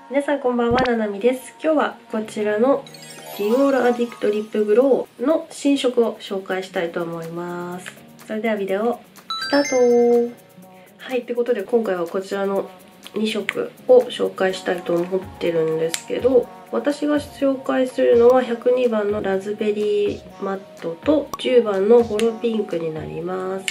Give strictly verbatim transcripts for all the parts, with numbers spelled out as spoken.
皆さんこんばんは、ななみです。今日はこちらのディオールアディクトリップグローの新色を紹介したいと思います。それではビデオスタート。はい、ということで今回はこちらのに色を紹介したいと思ってるんですけど、私が紹介するのはひゃくにばんのラズベリーマットとじゅうばんのホロピンクになります。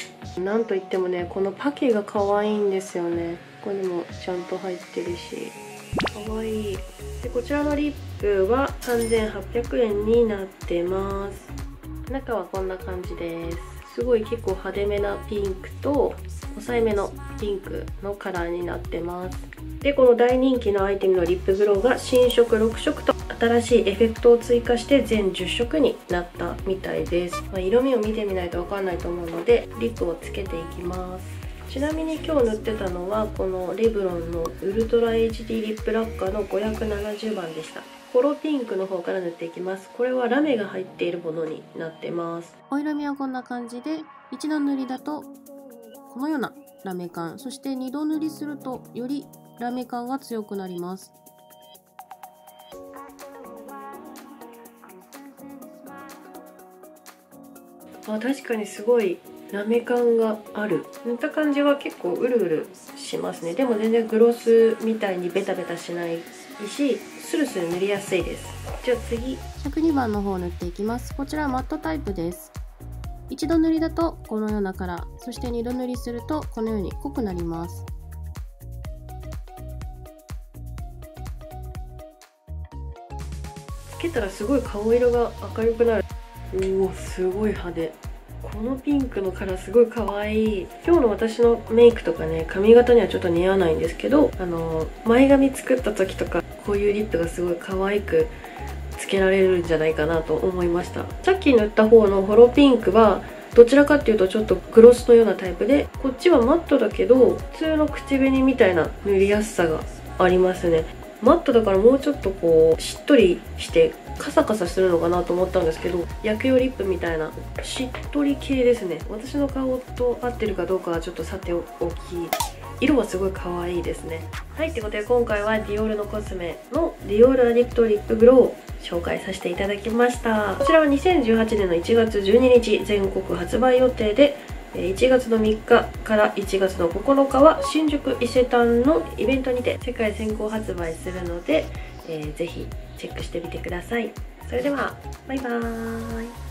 なんといってもね、このパケが可愛いんですよね。ここにもちゃんと入ってるし可愛い。でこちらのリップはさんぜんはっぴゃくえんになってます。中はこんな感じです。すごい結構派手めなピンクと抑えめのピンクのカラーになってます。でこの大人気のアイテムのリップグローが新色ろくしょくと新しいエフェクトを追加して全じゅっしょくになったみたいです。まあ、色味を見てみないと分かんないと思うのでリップをつけていきます。ちなみに今日塗ってたのはこのレブロンのウルトラ エイチディー リップラッカーのごひゃくななじゅうばんでした。ホロピンクの方から塗っていきます。これはラメが入っているものになってます。お色味はこんな感じで、一度塗りだとこのようなラメ感、そして二度塗りするとよりラメ感が強くなります。あ、確かにすごいラメ感がある。塗った感じは結構うるうるしますね。でも全然グロスみたいにベタベタしないし、スルスル塗りやすいです。じゃあ次、ひゃくにばんの方を塗っていきます。こちらはマットタイプです。一度塗りだとこのようなカラー、そして二度塗りするとこのように濃くなります。つけたらすごい顔色が明るくなる。おお、すごい派手。このピンクのカラーすごい可愛い。今日の私のメイクとかね、髪型にはちょっと似合わないんですけど、あの前髪作った時とかこういうリップがすごい可愛くつけられるんじゃないかなと思いました。さっき塗った方のホロピンクはどちらかっていうとちょっとグロスのようなタイプで、こっちはマットだけど普通の口紅みたいな塗りやすさがありますね。マットだからもうちょっとこうしっとりしてカサカサするのかなと思ったんですけど、薬用リップみたいなしっとり系ですね。私の顔と合ってるかどうかはちょっとさておき、色はすごい可愛いですね。はい、ってことで今回はディオールのコスメのディオールアディクトリップグローを紹介させていただきました。こちらはにせんじゅうはちねんのいちがつじゅうににち全国発売予定で、いちがつのみっかからいちがつのここのかは新宿伊勢丹のイベントにて世界先行発売するので、えー、ぜひチェックしてみてください。それではバイバーイ。